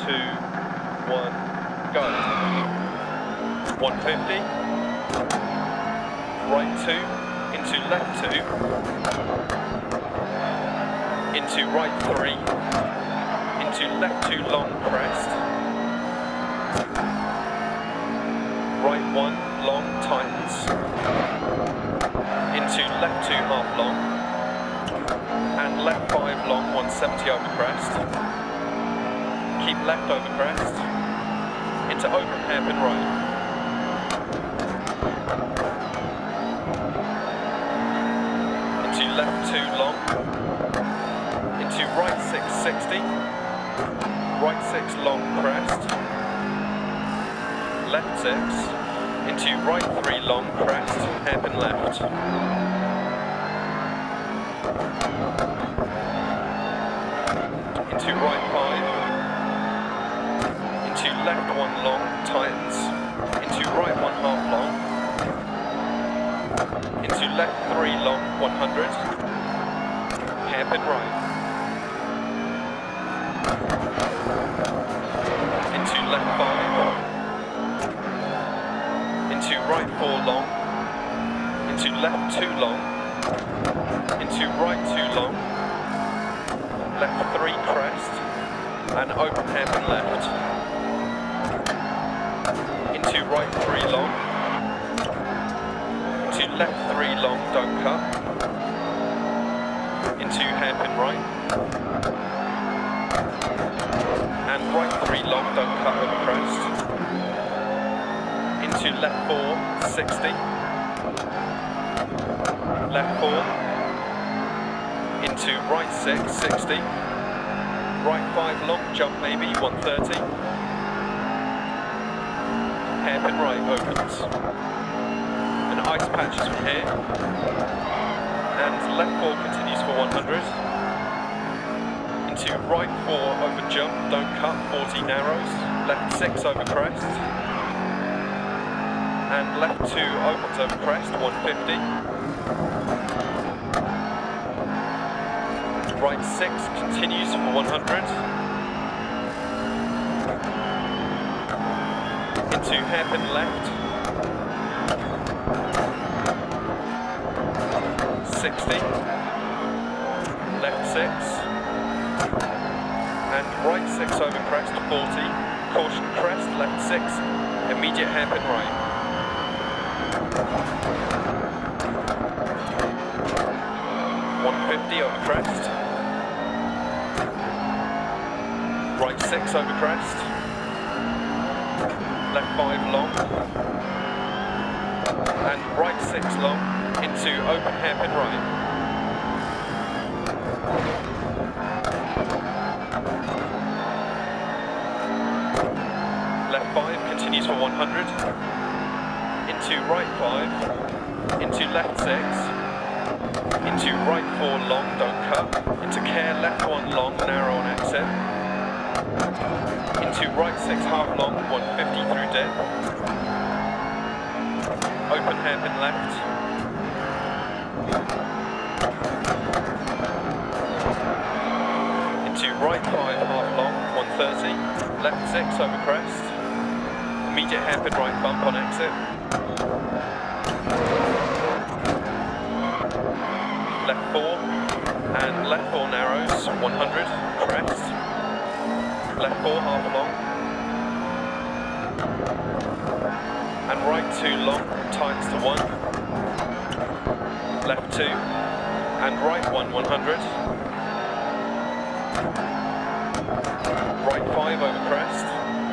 1, go. 150, right 2, into left 2, into right 3, into left 2 long crest, right 1 long tightens, into left 2 half long, and left 5 long 170 over crest, keep left over crest, into open hairpin right. Into left 2 long, into right 660, right 6 long crest, left 6, into right 3 long crest, hairpin left. Into right 5, into left 1 long, tightens, into right 1 half long, into left 3 long, 100, hairpin right. Into left 5, into right 4 long, into left 2 long, into right 2 long, left 3 crest, and open hairpin left. Into right 3 long, into left 3 long, don't cut, into hairpin right, and right 3 long, don't cut over crest, into left 4, 60, left 4, into right 6, 60, right 5 long, jump maybe, 130, hairpin right opens, and ice patches from here, and left 4 continues for 100, into right 4 over jump, don't cut, 40 narrows, left 6 over crest, and left 2 opens over crest, 150, right 6 continues for 100, into hairpin left, 60, left 6, and right 6 over crest, 40, caution crest, left 6, immediate hairpin right. Over crest, right 6 over crest, left 5 long, and right 6 long, into open hairpin right. Left 5 continues for 100, into right 5, into left 6, into right 4 long, don't cut, into care left 1 long, narrow on exit, into right 6 half long, 150 through dip, open hairpin left, into right 5 half long, 130, left 6 over crest, immediate hairpin right bump on exit, left 4, and left 4 narrows, 100, crest, left 4 half long, and right 2 long, tightens to 1, left 2, and right 1, 100, right 5 over crest,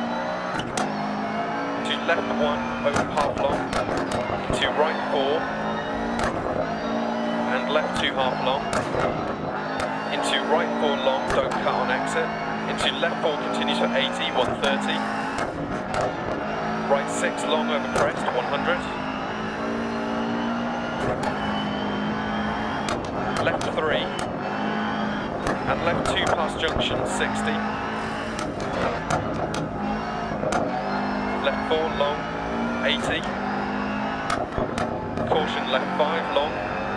to left 1 over half long, to right 4, and left 2 half long, into right 4 long, don't cut on exit, into left 4 continues for 80, 130, right 6 long over crest, 100, left 3, and left 2 past junction, 60, left 4 long, 80, caution left 5 long,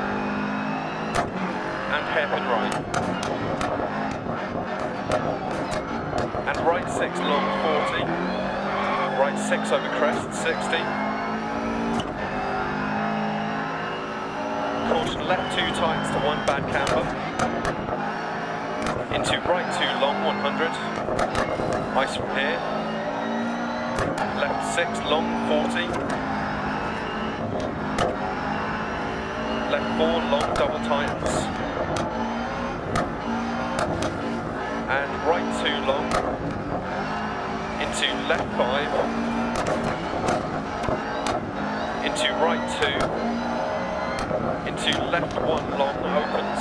and hairpin right, and right 6 long. 6 over crest, 60. Caution, left 2 tightens to 1, bad camber. Into right 2 long, 100. Ice from here. Left 6 long, 40. Left 4 long, double tightens. And right 2 long. Into left 5. Into right 2. Into left 1 long, opens.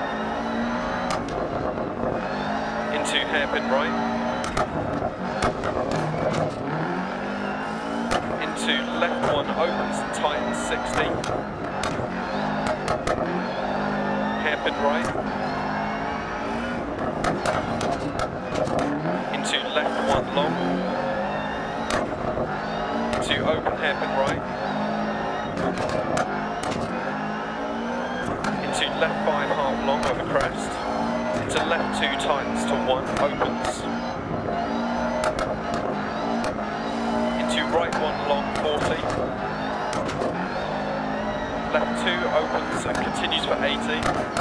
Into hairpin right. Into left 1 opens and tightens, 60. Hairpin right. Into left 1 long. Into open hairpin right. Into left 5 half long over crest. Into left 2 tightens to 1, opens. Into right 1 long, 40. Left 2 opens and continues for 80.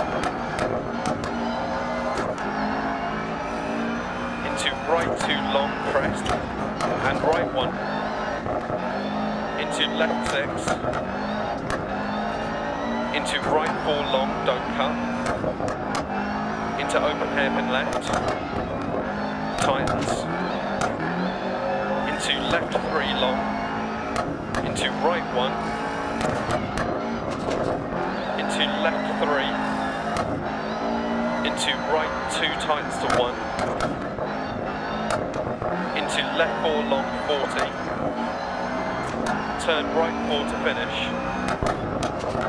Into right 2 long, crest. And right 1. Into left 6. Into right 4 long, don't cut. Into open hairpin left, tightens. Into left 3 long, into right 1, into left 3, into right 2 tightens to 1, into left 4 long, 40, turn right 4 to finish.